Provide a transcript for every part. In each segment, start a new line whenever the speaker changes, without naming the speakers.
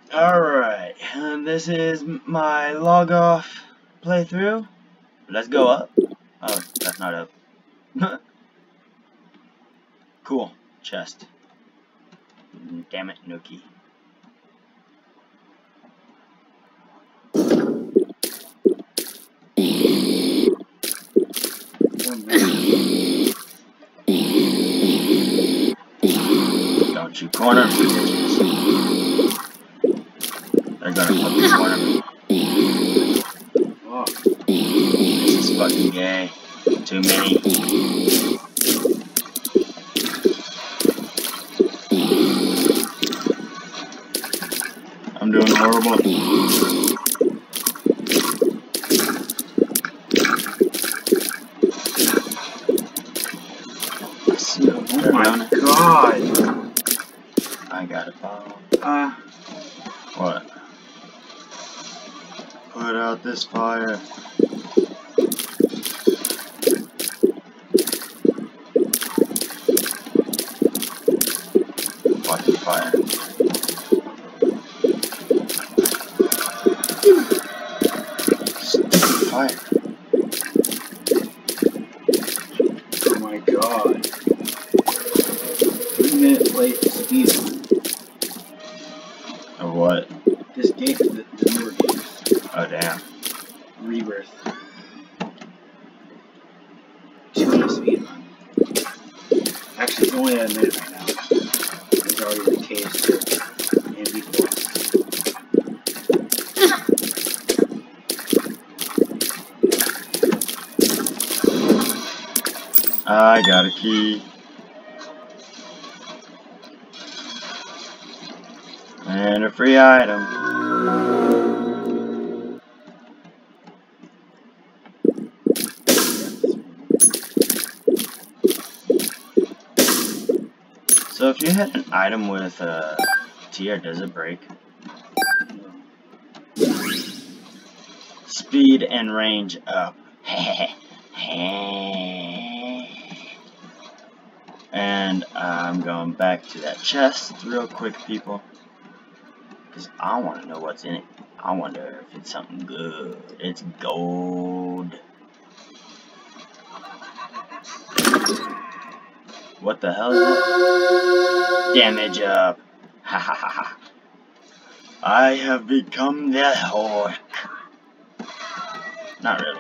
Alright, and this is my log off playthrough. Let's go up. Oh, that's not up. Cool. Chest. Damn it, no key. Don't you corner me, bitches. They're gonna fucking corner me. Oh. This is fucking gay. Too many. I'm doing horrible. Oh my god! I got a bottle. What? Put out this fire. Watch the fire. Stupid fire. Oh my god. 3 minute late speed. Of what? This game, the newer games. Oh damn. Rebirth. 2 minute speed run. Actually, it's only at a minute right now. It's already the case and be lost. I got a key. And a free item. So if you hit an item with a tier, does it break? Speed and range up. And I'm going back to that chest real quick, people. Because I want to know what's in it. I wonder if it's something good. It's gold. What the hell is that? Damage up. Ha ha ha ha. I have become the Hulk. Not really.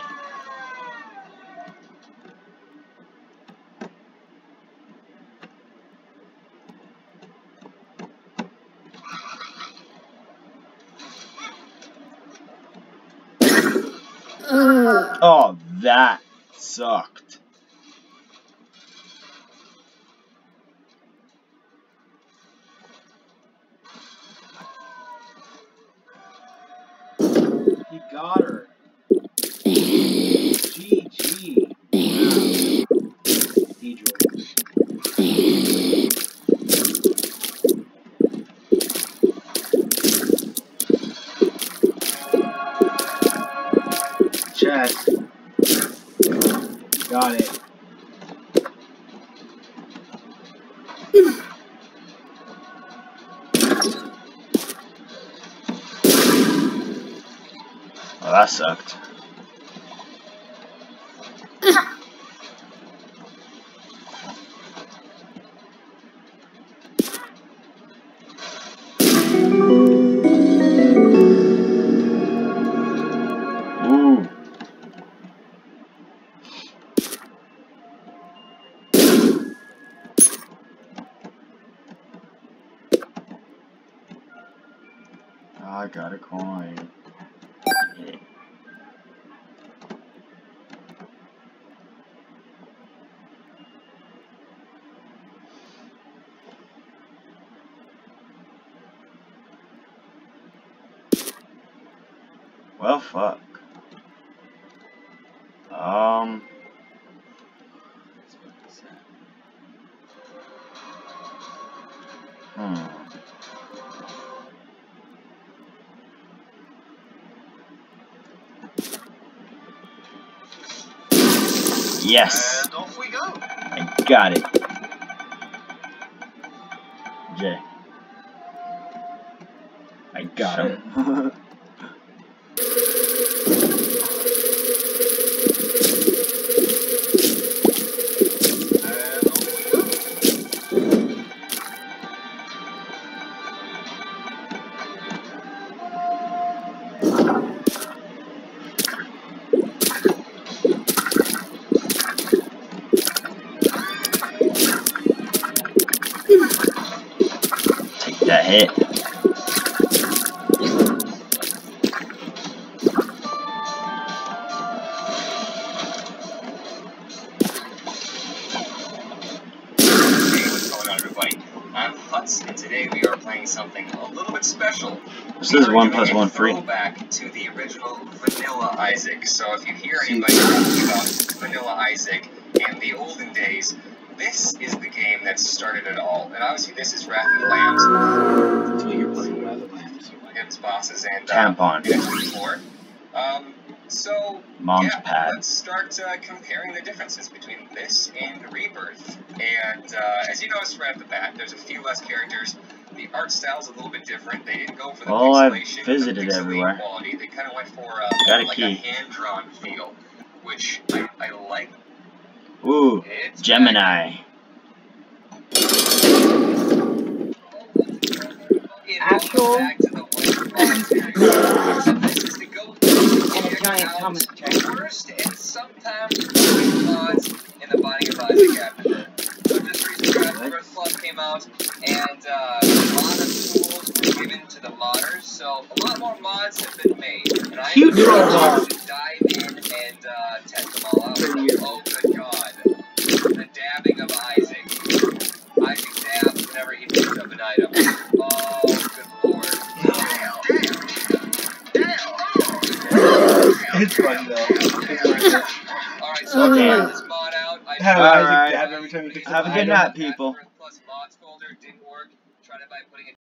Oh, that sucked. He got her. GG. Chest. Got it. Oh, that sucked. Ooh. I got a coin. Yeah. Well, fuck. Yes.
And off we go.
I got it. J. I got him. Take that hit.
And today we are playing something a little bit special.
This is 1+1 free.
Back to the original Vanilla Isaac. So if you hear anybody talking about Vanilla Isaac in the olden days, this is the game that started it all. And obviously this is Wrath of the Lambs.
So you're playing Wrath of the Lambs.
Lambs bosses and
Tampon.
So
Mom's
yeah,
pad.
let's start comparing the differences between this and Rebirth. And as you notice right off the bat, there's a few less characters. The art style's a little bit different. They didn't go for the pixelation,
I've visited everywhere.
Quality. They kind of went for like a hand-drawn feel, which I like.
Ooh,
It's
Gemini.
Actual
back to the this is the go
and a giant Thomas check.
first and sometimes mods in the Binding of Isaac after that. So just recently, First Club came out, and a lot of tools were given to the modders, so a lot more mods have been made. And I
Huge
should
robot.
dive in and test them all out. Oh, good God. The dabbing of Isaac. Isaac dabs whenever he picks up an item. Oh, good Lord.
It's funny though.
Alright, so
Okay.
I this mod out.
Have
Alright.
Isaac dab every time you pick up
Have a
an
good
item.
night, people.
Plus mods folder didn't work. Tried it by putting it